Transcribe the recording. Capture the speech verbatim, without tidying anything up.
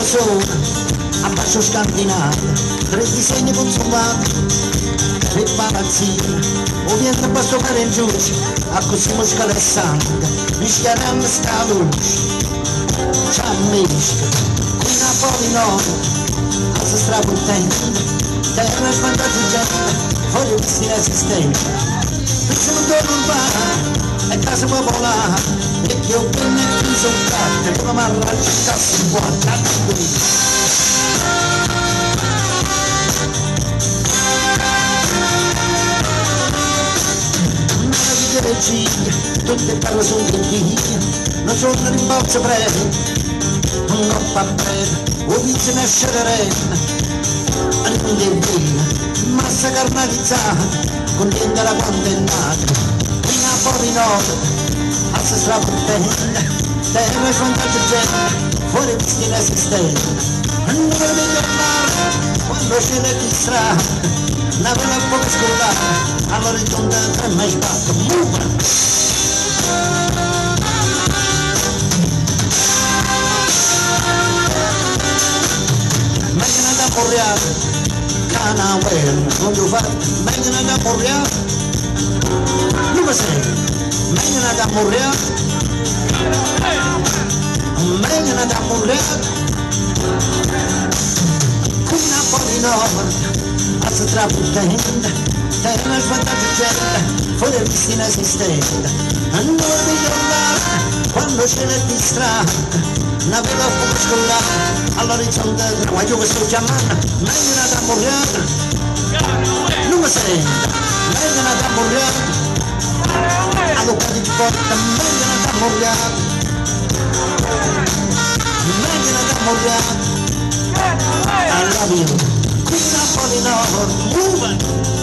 sole, a bacio scantinato, tre disegni consumati, tre palazzine, o viene a basso per in giù, a così musca alessandra, mischiando sta luce, c'ha misca, qui Napoli no, a se strapuntente, terra svantaggio gente, voglio questi inesistenti, penso non torno in bar, è casa popolare, e che ho penne e chiuso un carte, come marraccia in cassa in guarda, tutte parla sono di via, non sono rimborso breve, non ho pa breve, o dice nasce rena, non è via, massa carnalizzata, contenta la quando è nata, in Napoli nord, a se strapontente, terra svantaggio gente, fuori visti inesistenti, non voglio tornare, quando ce ne distrae, una bella poco scollata, all'orizzonte trema e sbatto, muva! Meglio da Porriate, cana guerra, voglio fare, meglio da Porriate, non mi senti, meglio da Porriate, meglio da Porriate, qui Napoli nord, a se trapuntente, terra svantaggio gente, fuori visti inesistente, non voglio tornare, quando ce ne distrae, una vela poco scollata, all'orizzonte, guaglio che sto chiamando, meglio una tamburriata, non mi sento, meglio una tamburriata, all'occasion di porta, meglio una tamburriata, meglio una tamburriata, I love you. Qui Napoli no, move it!